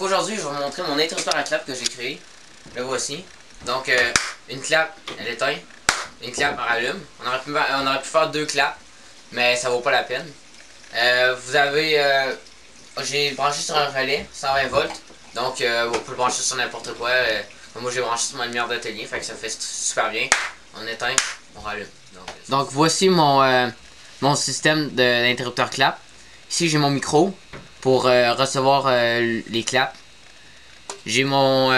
Donc aujourd'hui, je vais vous montrer mon interrupteur à clap que j'ai créé. Le voici. Donc une clap, elle éteint. Une clap, elle rallume. On aurait pu faire deux claps, mais ça vaut pas la peine. Vous avez... j'ai branché sur un relais, 120 volts. Donc on peut le brancher sur n'importe quoi. Moi j'ai branché sur ma lumière d'atelier, fait que ça fait super bien. On éteint, on rallume. Donc voici mon système d'interrupteur clap. Ici j'ai mon micro pour recevoir les claps. J'ai mon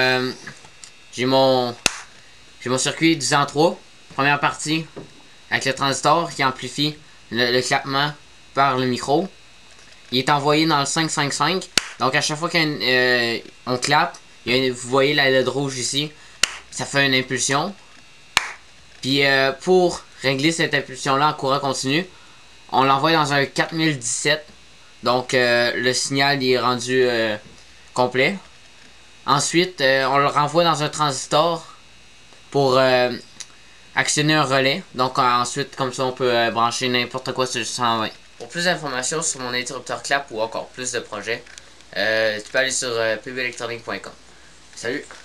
circuit 10 en 3. Première partie avec le transistor qui amplifie le clapement par le micro. Il est envoyé dans le 555. Donc à chaque fois qu'on clappe, vous voyez la LED rouge ici, ça fait une impulsion. Puis pour régler cette impulsion là en courant continu, on l'envoie dans un 4017. Donc le signal il est rendu complet. Ensuite on le renvoie dans un transistor pour actionner un relais. Donc ensuite comme ça on peut brancher n'importe quoi sur le 120. Pour plus d'informations sur mon interrupteur clap ou encore plus de projets, tu peux aller sur pbelectronique.com. Salut!